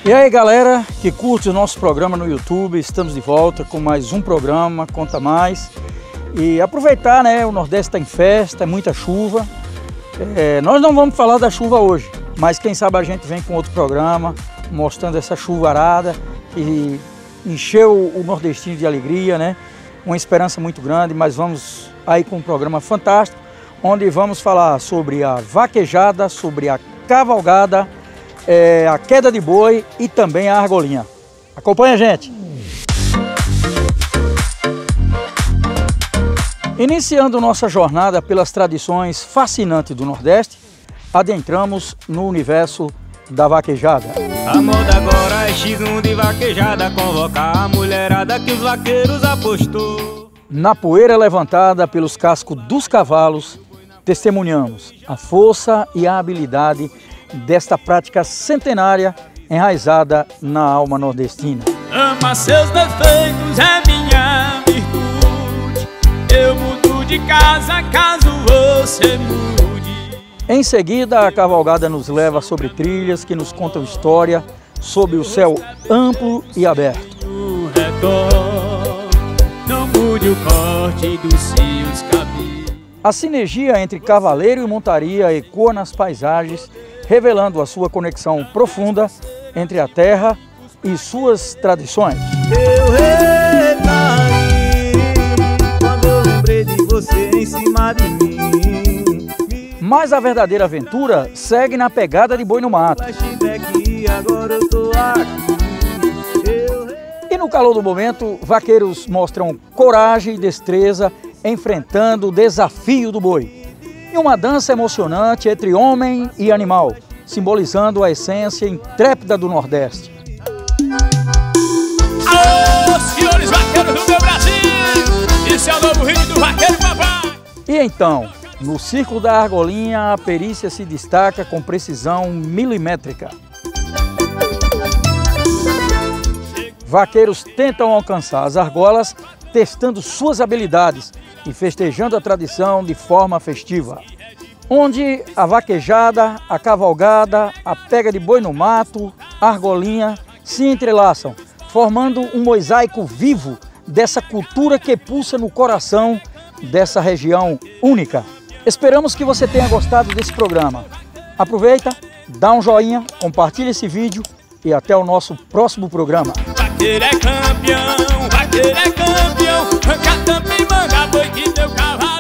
E aí galera que curte o nosso programa no YouTube, estamos de volta com mais um programa, Conta Mais. E aproveitar, né, o Nordeste está em festa, é muita chuva. Nós não vamos falar da chuva hoje, mas quem sabe a gente vem com outro programa, mostrando essa chuvarada e encheu o nordestino de alegria, né? Uma esperança muito grande, mas vamos aí com um programa fantástico, onde vamos falar sobre a vaquejada, sobre a cavalgada, a queda de boi e também a argolinha. Acompanha a gente! Iniciando nossa jornada pelas tradições fascinantes do Nordeste, adentramos no universo da vaquejada. A moda agora é X1 de vaquejada, convocar a mulherada que os vaqueiros apostou. Na poeira levantada pelos cascos dos cavalos, testemunhamos a força e a habilidade desta prática centenária enraizada na alma nordestina. Ama seus defeitos, é minha virtude. Eu mudo de casa caso você mude. Em seguida, a cavalgada nos leva sobre trilhas que nos contam história sob o céu amplo e aberto. O redor, não mude o corte dos seus cabelos. A sinergia entre cavaleiro e montaria ecoa nas paisagens, revelando a sua conexão profunda entre a terra e suas tradições. Eu recaí quando eu lembrei de você em cima de mim. Mas a verdadeira aventura segue na pegada de boi no mato. Agora eu tô aqui. E no calor do momento, vaqueiros mostram coragem e destreza enfrentando o desafio do boi. E uma dança emocionante entre homem e animal, simbolizando a essência intrépida do Nordeste. Alô, senhores vaqueiros do meu Brasil! Esse é o novo ritmo do vaqueiro papai! E então, no círculo da argolinha, a perícia se destaca com precisão milimétrica. Vaqueiros tentam alcançar as argolas, testando suas habilidades e festejando a tradição de forma festiva, onde a vaquejada, a cavalgada, a pega de boi no mato, a argolinha se entrelaçam, formando um mosaico vivo dessa cultura que pulsa no coração dessa região única. Esperamos que você tenha gostado desse programa. Aproveita, dá um joinha, compartilha esse vídeo e até o nosso próximo programa. Vaqueiro é campeão, arranca tampa e manda boi que teu cavalo.